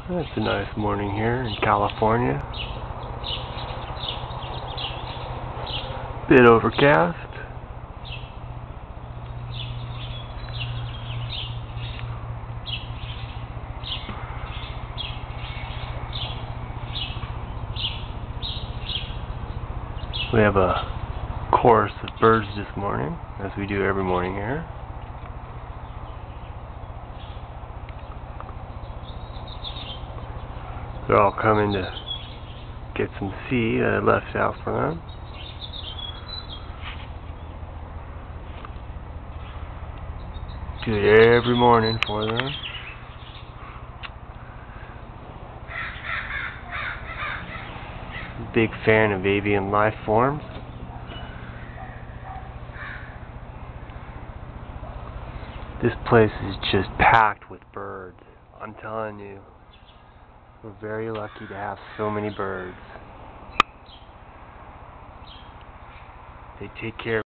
It's a nice morning here in California. Bit overcast. We have a chorus of birds this morning, as we do every morning here. They're all coming to get some seed that I left out for them. Do it every morning for them. Big fan of avian life forms. This place is just packed with birds. I'm telling you, we're very lucky to have so many birds. They take care of